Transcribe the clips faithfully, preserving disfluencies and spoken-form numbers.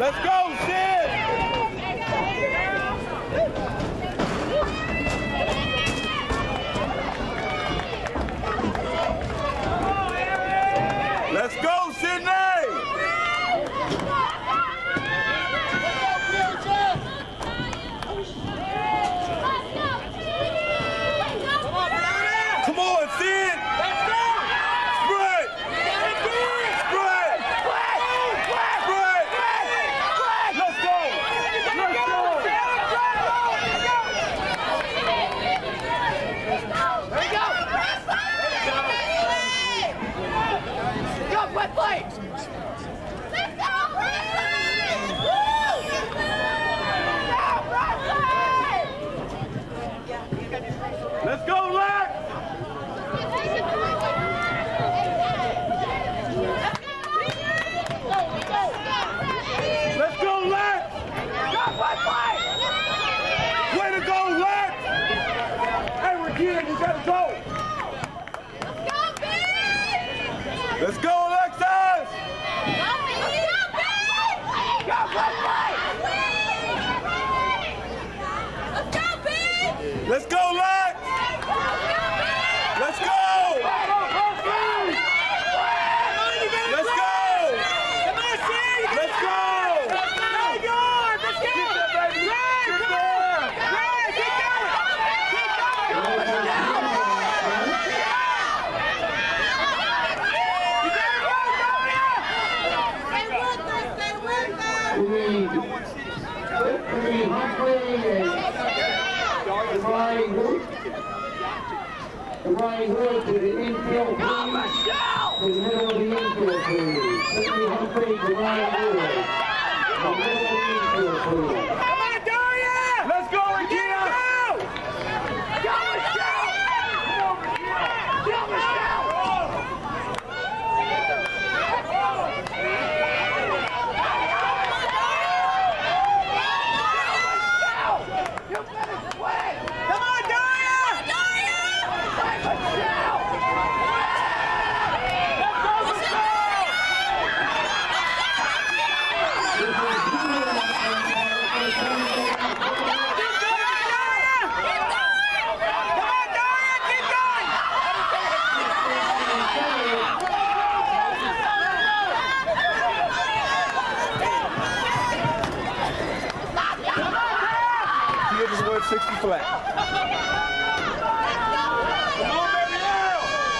Let's go, Sid! Let's go, Sydney! Come on, Sid! Let's go! Spread! Spread! Spread! Let's go! Let's go! There you go! Go, quick play! Let's go, Let's go, Lex! Let's go, Lex! Way to go, Lex! Hey, Regina, you gotta go! Let's go, Alexis! Let's go, Lex! Let's go! Let's go! Let's go! Ronnie Hood to the infield, please. To the middle of the infield, please. Cindy Humphrey to Ronnie Hood. To the middle of the infield, please. Come on, Daria! Let's go, Regina! Go, Michelle! Go, Michelle! You better play! Come on, Daria! sixty flat. Come on, baby, now!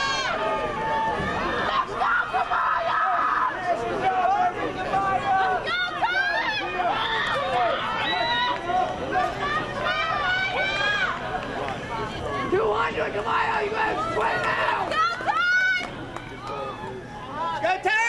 Let's go, Kamaya! Let's go, Kamaya! two hundred, Kamaya! You gotta swing now! Go, Ty! Go, Ty!